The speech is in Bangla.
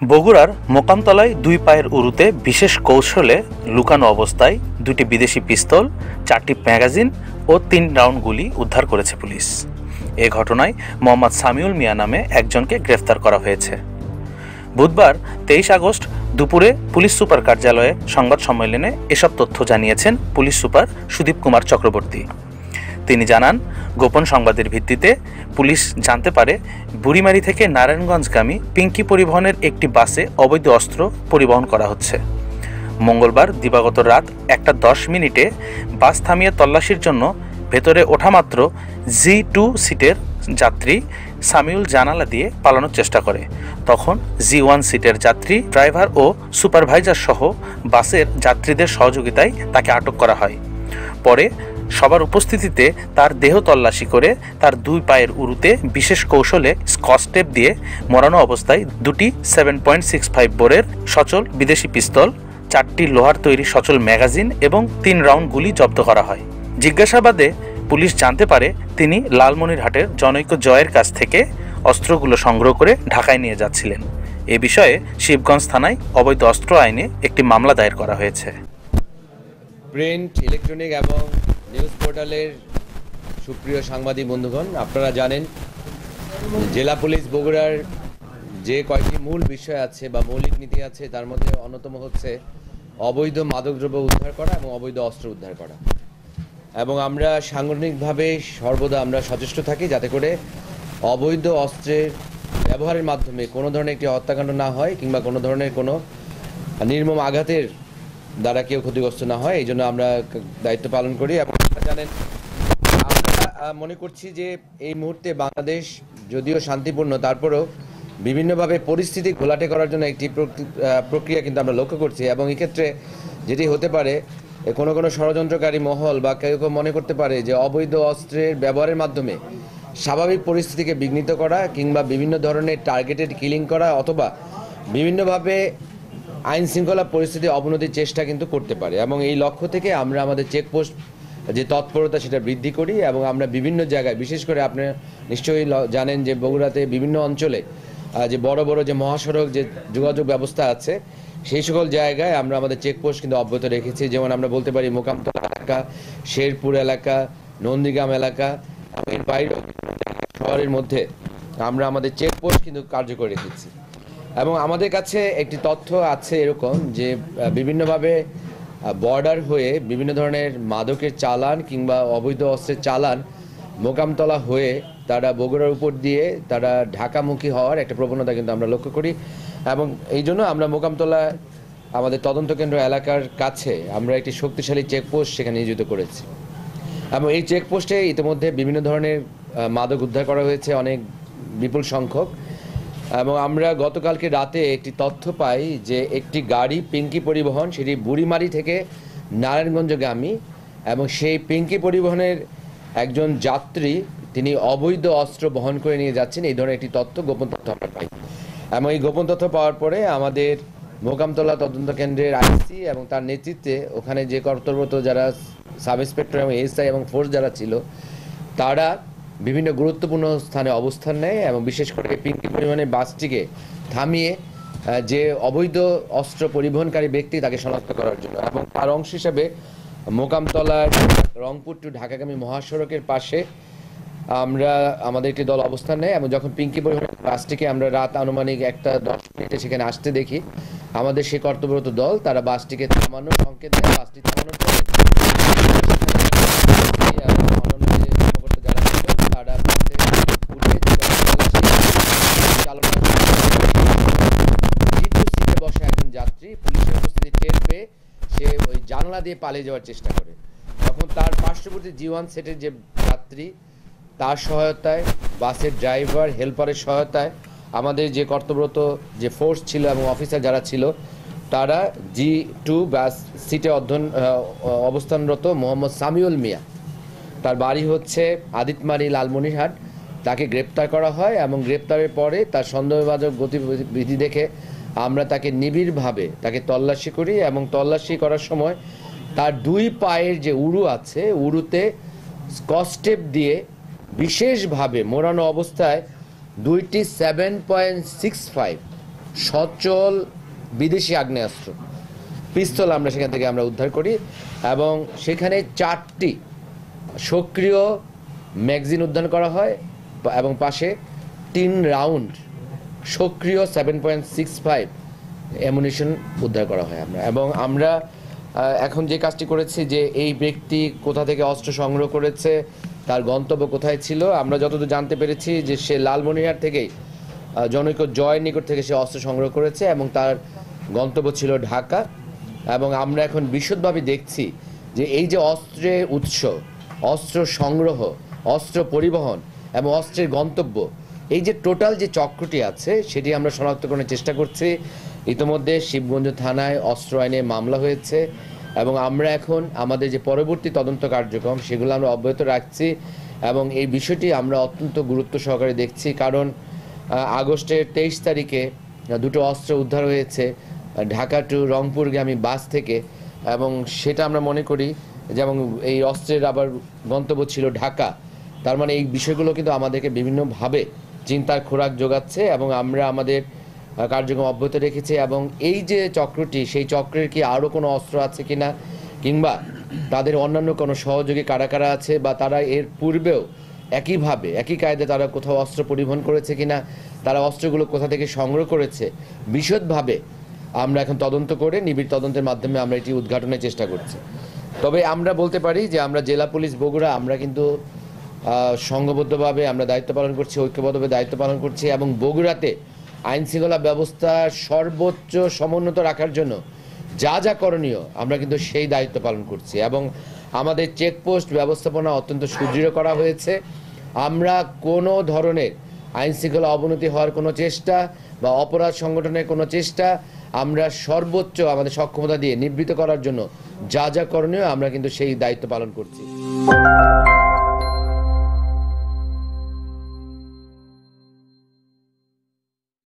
বগুড়ার মোকামতলায় দুই পায়ের উরুতে বিশেষ কৌশলে লুকানো অবস্থায় দুটি বিদেশি পিস্তল, 4টি ম্যাগাজিন ও 3 রাউন্ড গুলি উদ্ধার করেছে পুলিশ। এ ঘটনায় মোহাম্মদ সামিউল মিয়া নামে একজনকে গ্রেফতার করা হয়েছে। বুধবার 23 আগস্ট দুপুরে পুলিশ সুপার কার্যালয়ে সংবাদ সম্মেলনে এসব তথ্য জানিয়েছেন পুলিশ সুপার সুদীপ কুমার চক্রবর্তী। তিনি জানান, গোপন সংবাদের ভিত্তিতে পুলিশ জানতে পারে বুড়িমারি থেকে নারায়ণগঞ্জগামী পিঙ্কি পরিবহনের একটি বাসে অবৈধ অস্ত্র পরিবহন করা হচ্ছে। মঙ্গলবার দিবাগত রাত 1:10 বাস থামিয়ে তল্লাশির জন্য ভেতরে ওঠা মাত্র G2 সিটের যাত্রী সামিউল জানালা দিয়ে পালানোর চেষ্টা করে। তখন G1 সিটের যাত্রী, ড্রাইভার ও সুপারভাইজার সহ বাসের যাত্রীদের সহযোগিতায় তাকে আটক করা হয়। পরে সবার উপস্থিতিতে তার দেহ তল্লাশি করে তার দুই পায়ের উরুতে বিশেষ কৌশলে স্কচ টেপ দিয়ে মোড়ানো অবস্থায় দুটি 7.65 বোরের সচল বিদেশি পিস্তল, 4টি লোহার তৈরি সচল ম্যাগাজিন এবং 3 রাউন্ড গুলি জব্দ করা হয়। জিজ্ঞাসাবাদে পুলিশ জানতে পারে তিনি লালমনিরহাটের জনৈক জয়ের কাছ থেকে অস্ত্রগুলো সংগ্রহ করে ঢাকায় নিয়ে যাচ্ছিলেন। এ বিষয়ে শিবগঞ্জ থানায় অবৈধ অস্ত্র আইনে একটি মামলা দায়ের করা হয়েছে। প্রিন্ট, ইলেকট্রনিক এবং নিউজ পোর্টালের সুপ্রিয় সাংবাদিক বন্ধুগণ, আপনারা জানেন জেলা পুলিশ বগুড়ার যে কয়েকটি মূল বিষয় আছে বা মৌলিক নীতি আছে, তার মধ্যে অন্যতম হচ্ছে অবৈধ মাদকদ্রব্য উদ্ধার করা এবং অবৈধ অস্ত্র উদ্ধার করা। এবং আমরা সাংগঠনিকভাবে সর্বদা আমরা সচেষ্ট থাকি যাতে করে অবৈধ অস্ত্রের ব্যবহারের মাধ্যমে কোনো ধরনের একটি হত্যাকাণ্ড না হয় কিংবা কোনো ধরনের কোনো নির্মম আঘাতের দ্বারা কেউ ক্ষতিগ্রস্ত না হয়। এই জন্য আমরা দায়িত্ব পালন করি। এবং জানেন, আমরা মনে করছি যে এই মুহূর্তে বাংলাদেশ যদিও শান্তিপূর্ণ, তারপরেও বিভিন্নভাবে পরিস্থিতি ঘোলাটে করার জন্য একটি প্রক্রিয়া কিন্তু আমরা লক্ষ্য করছি। এবং এক্ষেত্রে যেটি হতে পারে, কোনো কোনো ষড়যন্ত্রকারী মহল বা কেউ কেউ মনে করতে পারে যে অবৈধ অস্ত্রের ব্যবহারের মাধ্যমে স্বাভাবিক পরিস্থিতিকে বিঘ্নিত করা কিংবা বিভিন্ন ধরনের টার্গেটেড কিলিং করা অথবা বিভিন্নভাবে আইন শৃঙ্খলা পরিস্থিতি অবনতির চেষ্টা কিন্তু করতে পারে। এবং এই লক্ষ্য থেকে আমরা আমাদের চেকপোস্ট যে তৎপরতা সেটা বৃদ্ধি করি। এবং আমরা বিভিন্ন জায়গায়, বিশেষ করে আপনি নিশ্চয়ই জানেন যে বগুড়াতে বিভিন্ন অঞ্চলে যে বড় বড় যে মহাসড়ক যে যোগাযোগ ব্যবস্থা আছে, সেই সকল জায়গায় আমরা আমাদের চেকপোস্ট কিন্তু অব্যাহত রেখেছি। যেমন আমরা বলতে পারি মোকামতলা এলাকা, শেরপুর এলাকা, নন্দীগ্রাম এলাকা, এর বাইরেও শহরের মধ্যে আমরা আমাদের চেকপোস্ট কিন্তু কার্যকর রেখেছি। এবং আমাদের কাছে একটি তথ্য আছে এরকম যে বিভিন্নভাবে বর্ডার হয়ে বিভিন্ন ধরনের মাদকের চালান কিংবা অবৈধ অস্ত্রের চালান মোকামতলা হয়ে তারা বগুড়ার উপর দিয়ে তারা ঢাকামুখী হওয়ার একটা প্রবণতা কিন্তু আমরা লক্ষ্য করি। এবং এই জন্য আমরা মোকামতলা আমাদের তদন্ত কেন্দ্র এলাকার কাছে আমরা একটি শক্তিশালী চেকপোস্ট সেখানে নিয়োজিত করেছি। এবং এই চেকপোস্টে ইতিমধ্যে বিভিন্ন ধরনের মাদক উদ্ধার করা হয়েছে, অনেক বিপুল সংখ্যক। এবং আমরা গতকালকে রাতে একটি তথ্য পাই যে একটি গাড়ি পিঙ্কি পরিবহন, সেটি বুড়িমারি থেকে নারায়ণগঞ্জগামী, এবং সেই পিঙ্কি পরিবহনের একজন যাত্রী তিনি অবৈধ অস্ত্র বহন করে নিয়ে যাচ্ছেন, এই ধরনের একটি তথ্য, গোপন তথ্য আমরা পাই। এবং এই গোপন তথ্য পাওয়ার পরে আমাদের মোকামতলা তদন্ত কেন্দ্রের আইসি এবং তার নেতৃত্বে ওখানে যে কর্তব্যরত যারা সাব ইন্সপেক্টর এবং এসআই এবং ফোর্স যারা ছিল, তারা বিভিন্ন গুরুত্বপূর্ণ স্থানে অবস্থান নেয় এবং বিশেষ করে পিঙ্কি পরিবহনের বাসটিকে থামিয়ে যে অবৈধ অস্ত্র পরিবহনকারী ব্যক্তি তাকে শনাক্ত করার জন্য। এবং তার অংশ হিসাবে মোকামতলার রংপুর টু ঢাকাগামী মহাসড়কের পাশে আমরা আমাদের একটি দল অবস্থান নেয়। এবং যখন পিঙ্কি পরিবহনের বাসটিকে আমরা রাত আনুমানিক 1:10 সেখানে আসতে দেখি, আমাদের সেই কর্তব্যরত দল তারা বাসটিকে থামানোর সংকেত দেয়। বাসটি থামানোর পরে বসা একজন যাত্রী পুলিশের উপস্থিতি টের পেয়ে সে ওই জানলা দিয়ে পালিয়ে যাওয়ার চেষ্টা করে। তখন তার পার্শ্ববর্তী G1 সেটের যে যাত্রী, তার সহায়তায়, বাসের ড্রাইভার, হেল্পারের সহায়তায় আমাদের যে কর্তব্যরত যে ফোর্স ছিল এবং অফিসার যারা ছিল, তারা G2 বাস সিটে অবস্থানরত মোহাম্মদ সামিউল মিয়া, তার বাড়ি হচ্ছে আদিতমারি, লালমনিরহাট, তাকে গ্রেপ্তার করা হয়। এবং গ্রেপ্তারের পরে তার সন্দেহভাজন গতিবিধি দেখে আমরা তাকে নিবিড়ভাবে তাকে তল্লাশি করি। এবং তল্লাশি করার সময় তার দুই পায়ের যে উরু আছে, উরুতে স্কচ টেপ দিয়ে বিশেষভাবে মোড়ানো অবস্থায় দুইটি 7.65 সচল বিদেশি আগ্নেয়াস্ত্র পিস্তল আমরা সেখান থেকে আমরা উদ্ধার করি এবং সেখানে 4টি সক্রিয় ম্যাগাজিন উদ্ধার করা হয় এবং পাশে 3 রাউন্ড সক্রিয় 7.65 অ্যামুনিশন উদ্ধার করা হয় আমরা। এবং আমরা এখন যে কাজটি করেছি যে এই ব্যক্তি কোথা থেকে অস্ত্র সংগ্রহ করেছে, তার গন্তব্য কোথায় ছিল, আমরা যতদূর জানতে পেরেছি যে সে লালমনিরহাট থেকেই জনৈক জয়ের নিকট থেকে সে অস্ত্র সংগ্রহ করেছে এবং তার গন্তব্য ছিল ঢাকা। এবং আমরা এখন বিশদভাবে দেখছি যে এই যে অস্ত্রের উৎস, অস্ত্র সংগ্রহ, অস্ত্র পরিবহন এবং অস্ত্রের গন্তব্য, এই যে টোটাল যে চক্রটি আছে সেটি আমরা শনাক্তকরণের চেষ্টা করছি। ইতিমধ্যে শিবগঞ্জ থানায় অস্ত্র আইনে মামলা হয়েছে এবং আমরা এখন আমাদের যে পরবর্তী তদন্ত কার্যক্রম সেগুলো আমরা অব্যাহত রাখছি এবং এই বিষয়টি আমরা অত্যন্ত গুরুত্ব সহকারে দেখছি। কারণ আগস্টের 23 তারিখে 2টো অস্ত্র উদ্ধার হয়েছে ঢাকা টু রংপুরগামী বাস থেকে এবং সেটা আমরা মনে করি যেমন এই অস্ত্রের আবার গন্তব্য ছিল ঢাকা। তার মানে এই বিষয়গুলো কিন্তু আমাদেরকে বিভিন্নভাবে চিন্তার খোরাক যোগাচ্ছে এবং আমরা আমাদের কার্যক্রম অব্যাহত রেখেছি। এবং এই যে চক্রটি, সেই চক্রের কি আরও কোনো অস্ত্র আছে কিনা কিংবা তাদের অন্যান্য কোনো সহযোগী কারা কারা আছে বা তারা এর পূর্বেও একইভাবে একই কায়দায় তারা কোথাও অস্ত্র পরিবহন করেছে কিনা, তারা অস্ত্রগুলো কোথা থেকে সংগ্রহ করেছে, বিশদভাবে আমরা এখন তদন্ত করে নিবিড় তদন্তের মাধ্যমে আমরা এটি উদ্ঘাটনের চেষ্টা করছি। তবে আমরা বলতে পারি যে আমরা জেলা পুলিশ বগুড়া আমরা কিন্তু সংঘবদ্ধভাবে আমরা দায়িত্ব পালন করছি, ঐক্যবদ্ধভাবে দায়িত্ব পালন করছি এবং বগুড়াতে আইন শৃঙ্খলা ব্যবস্থা সর্বোচ্চ সমুন্নত রাখার জন্য যা যা করণীয় আমরা কিন্তু সেই দায়িত্ব পালন করছি এবং আমাদের চেকপোস্ট ব্যবস্থাপনা অত্যন্ত সুদৃঢ় করা হয়েছে। আমরা কোনো ধরনের আইন শৃঙ্খলা অবনতি হওয়ার কোনো চেষ্টা বা অপরাধ সংগঠনের কোনো চেষ্টা আমরা সর্বোচ্চ আমাদের সক্ষমতা দিয়ে নিবৃত্ত করার জন্য যা যা করণীয় আমরা কিন্তু সেই দায়িত্ব পালন করছি।